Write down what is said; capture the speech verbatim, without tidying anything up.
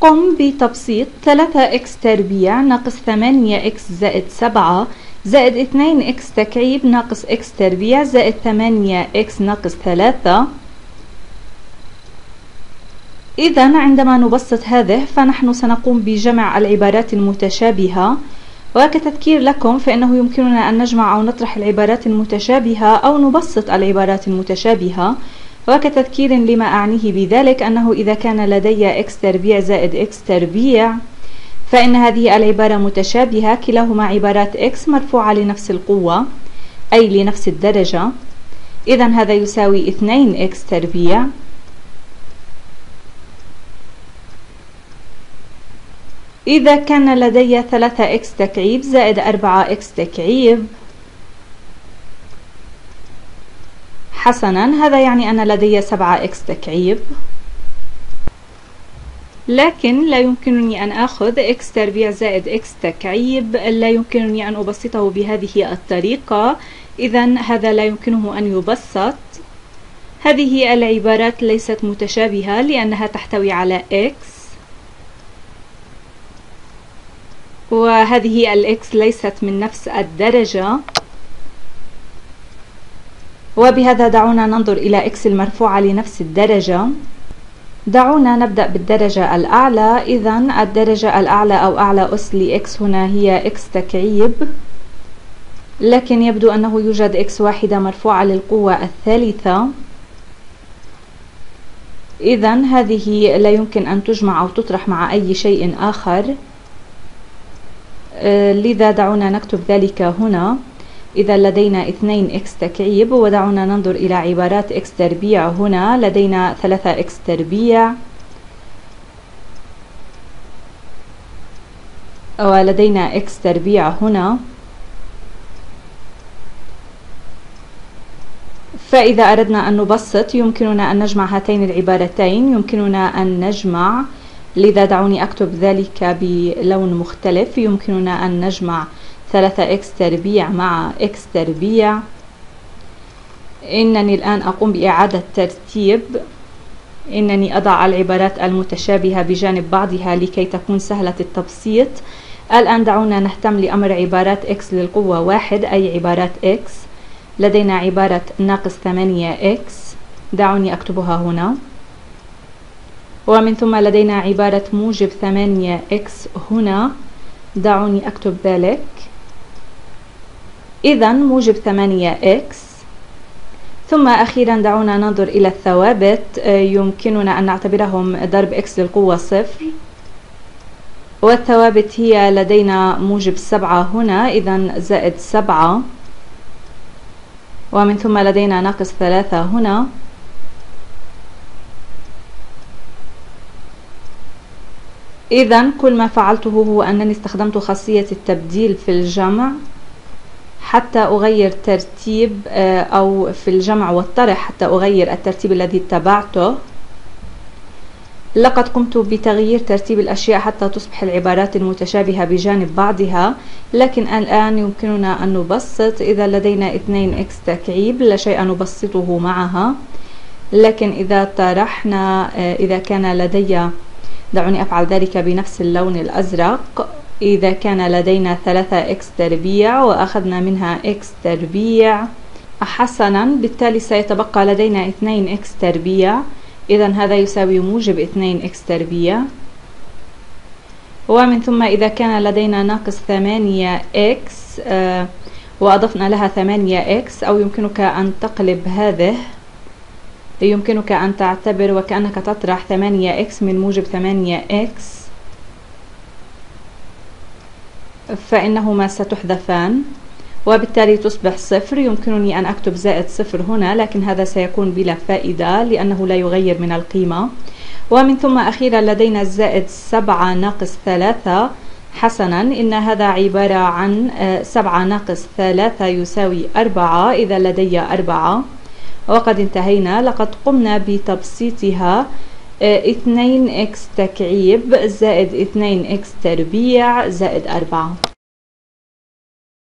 قم بتبسيط ثلاثة إكس تربيع ناقص ثمانية إكس زائد سبعة زائد اثنين إكس تكعيب ناقص إكس تربيع زائد ثمانية إكس ناقص ثلاثة. إذن عندما نبسط هذه فنحن سنقوم بجمع العبارات المتشابهة. وكتذكير لكم فإنه يمكننا أن نجمع أو نطرح العبارات المتشابهة أو نبسط العبارات المتشابهة. وكتذكير لما أعنيه بذلك أنه إذا كان لدي إكس تربيع زائد إكس تربيع فإن هذه العبارة متشابهة، كلاهما عبارات إكس مرفوعة لنفس القوة أي لنفس الدرجة. إذن هذا يساوي اثنين إكس تربيع إذا كان لدي ثلاثة إكس تكعيب زائد أربعة إكس تكعيب. حسنا، هذا يعني أن لدي سبعة إكس تكعيب، لكن لا يمكنني أن آخذ إكس تربيع زائد إكس تكعيب، لا يمكنني أن أبسطه بهذه الطريقة، إذن هذا لا يمكنه أن يبسط. هذه العبارات ليست متشابهة لأنها تحتوي على إكس، وهذه الإكس ليست من نفس الدرجة. وبهذا دعونا ننظر إلى إكس المرفوعة لنفس الدرجة. دعونا نبدأ بالدرجة الأعلى. إذن الدرجة الأعلى أو أعلى أس لإكس هنا هي إكس تكعيب، لكن يبدو أنه يوجد إكس واحدة مرفوعة للقوة الثالثة، إذن هذه لا يمكن أن تجمع أو تطرح مع أي شيء آخر، لذا دعونا نكتب ذلك هنا. إذا لدينا اثنين إكس تكعيب، ودعونا ننظر إلى عبارات إكس تربيع. هنا لدينا ثلاثة إكس تربيع، ولدينا إكس تربيع هنا. فإذا أردنا أن نبسط يمكننا أن نجمع هاتين العبارتين، يمكننا أن نجمع، لذا دعوني أكتب ذلك بلون مختلف. يمكننا أن نجمع ثلاثة إكس تربيع مع إكس تربيع. إنني الآن أقوم بإعادة ترتيب، إنني أضع العبارات المتشابهة بجانب بعضها لكي تكون سهلة التبسيط. الآن دعونا نهتم لأمر عبارات إكس للقوة واحد أي عبارات إكس. لدينا عبارة ناقص ثمانية إكس، دعوني أكتبها هنا. ومن ثم لدينا عبارة موجب ثمانية إكس هنا، دعوني أكتب ذلك. إذن موجب ثمانية إكس. ثم أخيرا دعونا ننظر إلى الثوابت، يمكننا أن نعتبرهم ضرب إكس للقوة صفر، والثوابت هي لدينا موجب سبعة هنا، إذن زائد سبعة، ومن ثم لدينا ناقص ثلاثة هنا، إذن كل ما فعلته هو أنني استخدمت خاصية التبديل في الجمع حتى أغير ترتيب، أو في الجمع والطرح حتى أغير الترتيب الذي اتبعته. لقد قمت بتغيير ترتيب الأشياء حتى تصبح العبارات المتشابهة بجانب بعضها، لكن الآن يمكننا أن نبسط. إذا لدينا اثنين إكس تكعيب لا شيء نبسطه معها، لكن إذا طرحنا، إذا كان لدي، دعوني أفعل ذلك بنفس اللون الأزرق. إذا كان لدينا ثلاثة إكس تربيع وأخذنا منها إكس تربيع، حسنا، بالتالي سيتبقى لدينا اثنين إكس تربيع، إذن هذا يساوي موجب اثنين إكس تربيع. ومن ثم إذا كان لدينا ناقص ثمانية إكس آه وأضفنا لها ثمانية إكس، أو يمكنك أن تقلب هذه، يمكنك أن تعتبر وكأنك تطرح ثمانية إكس من موجب ثمانية إكس، فإنهما ستحذفان وبالتالي تصبح صفر. يمكنني أن أكتب زائد صفر هنا، لكن هذا سيكون بلا فائدة لأنه لا يغير من القيمة. ومن ثم أخيرا لدينا الزائد سبعة ناقص ثلاثة. حسنا، إن هذا عبارة عن سبعة ناقص ثلاثة يساوي أربعة، إذا لدي أربعة. وقد انتهينا. لقد قمنا بتبسيطها. اثنين إكس تكعيب زائد اثنين إكس تربيع زائد أربعة.